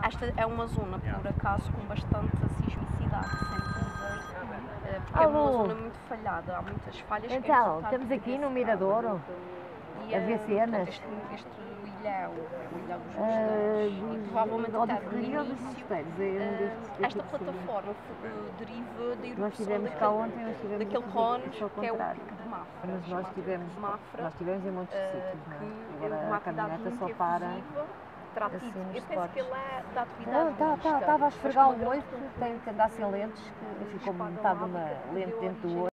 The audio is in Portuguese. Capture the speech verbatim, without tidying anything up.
esta é uma zona, por acaso, com bastante sismicidade, sempre mudei, porque é uma Alô. zona muito falhada, há muitas falhas. Então, é resultado estamos aqui desse no caso. Miradouro, E, a ver eh, cenas. portanto, Este, este ilhéu, o ilhéu dos Ah, mosteiros, e dos- provavelmente ou até dos no Ferreiros ou dos início, Mosteiros, é um eh, destes daqui esta de cima. plataforma f- eh, deriva da Nós erupção estivemos cá daquele, ontem, nós estivemos daquele aqui cone, só ao que é o contrário. Pico de Mafra, Mas nós chamado estivemos, Pico de Mafra, nós estivemos em muitos eh, sítios, não é? que é Agora uma a atividade caminhoneta muito só para efusiva, terá assim tido, nos eu penso spots. que ele é da atividade Não, tá, mista, tá, estava a mas esfregar com o uma olho, grande tem que andar sem lentes, que ficou espada metade de lábica uma que lente deu dentro do origem olho.